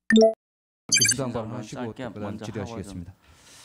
신상 발언하시고 짧게 그다음 먼저 질의하시겠습니다.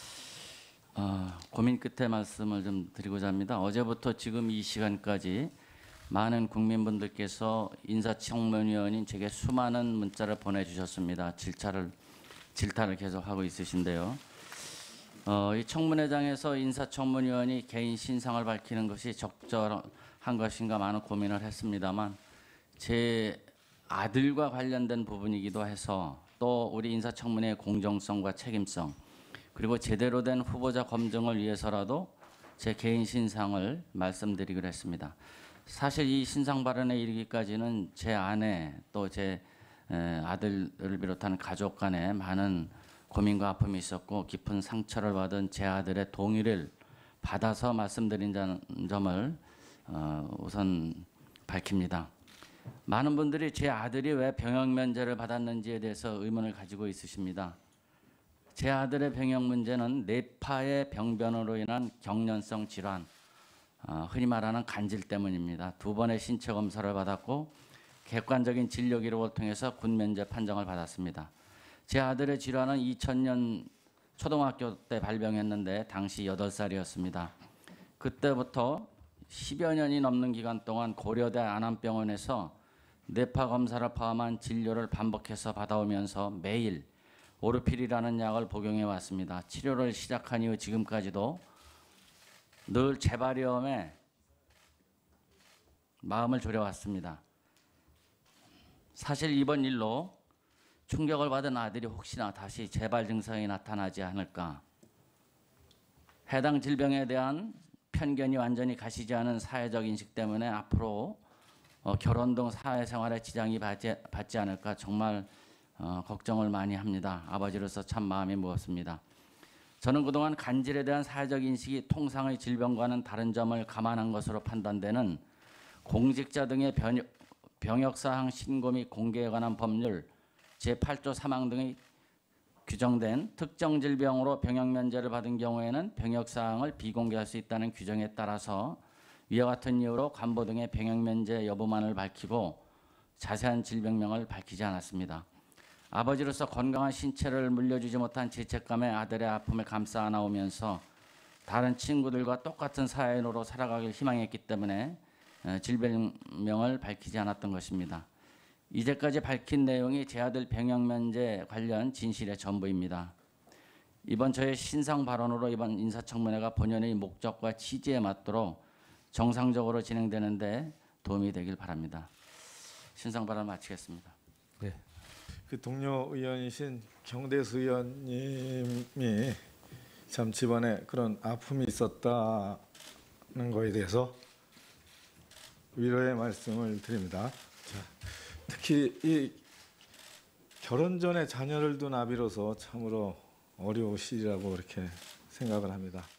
고민 끝에 말씀을 좀 드리고자 합니다. 어제부터 지금 이 시간까지 많은 국민분들께서 인사청문위원인 제게 수많은 문자를 보내주셨습니다. 질타를 계속하고 있으신데요. 이 청문회장에서 인사청문위원이 개인 신상을 밝히는 것이 적절한 것인가 많은 고민을 했습니다만 제 아들과 관련된 부분이기도 해서 또 우리 인사청문회의 공정성과 책임성 그리고 제대로 된 후보자 검증을 위해서라도 제 개인 신상을 말씀드리기로 했습니다. 사실 이 신상 발언에 이르기까지는 제 아내 또 제 아들을 비롯한 가족 간에 많은 고민과 아픔이 있었고 깊은 상처를 받은 제 아들의 동의를 받아서 말씀드린 점을 우선 밝힙니다. 많은 분들이 제 아들이 왜 병역 면제를 받았는지에 대해서 의문을 가지고 있으십니다. 제 아들의 병역 문제는 뇌파의 병변으로 인한 경련성 질환, 흔히 말하는 간질 때문입니다. 2번의 신체 검사를 받았고 객관적인 진료 기록을 통해서 군 면제 판정을 받았습니다. 제 아들의 질환은 2000년 초등학교 때 발병했는데 당시 8살이었습니다. 그때부터 10여 년이 넘는 기간 동안 고려대 안암병원에서 뇌파 검사를 포함한 진료를 반복해서 받아오면서 매일 오르필이라는 약을 복용해 왔습니다. 치료를 시작한 이후 지금까지도 늘 재발염에 마음을 졸여왔습니다. 사실 이번 일로 충격을 받은 아들이 혹시나 다시 재발 증상이 나타나지 않을까. 해당 질병에 대한 편견이 완전히 가시지 않은 사회적 인식 때문에 앞으로 결혼 등 사회생활에 지장이 받지 않을까 정말 걱정을 많이 합니다. 아버지로서 참 마음이 무겁습니다. 저는 그동안 간질에 대한 사회적 인식이 통상의 질병과는 다른 점을 감안한 것으로 판단되는 공직자 등의 병역사항 신고 및 공개에 관한 법률 제8조 3항 등의 규정된 특정 질병으로 병역 면제를 받은 경우에는 병역사항을 비공개할 수 있다는 규정에 따라서 위와 같은 이유로 관보 등의 병역 면제 여부만을 밝히고 자세한 질병명을 밝히지 않았습니다. 아버지로서 건강한 신체를 물려주지 못한 죄책감에 아들의 아픔을 감싸 안아오면서 다른 친구들과 똑같은 사회인으로 살아가길 희망했기 때문에 질병명을 밝히지 않았던 것입니다. 이제까지 밝힌 내용이 제 아들 병역 면제 관련 진실의 전부입니다. 이번 저의 신상 발언으로 이번 인사청문회가 본연의 목적과 취지에 맞도록 정상적으로 진행되는데 도움이 되길 바랍니다. 신상 발언 마치겠습니다. 네. 그 동료 의원이신 경대수 의원님이 참 집안에 그런 아픔이 있었다는 거에 대해서 위로의 말씀을 드립니다. 자, 특히 이 결혼 전에 자녀를 둔 아비로서 참으로 어려우시리라고 이렇게 생각을 합니다.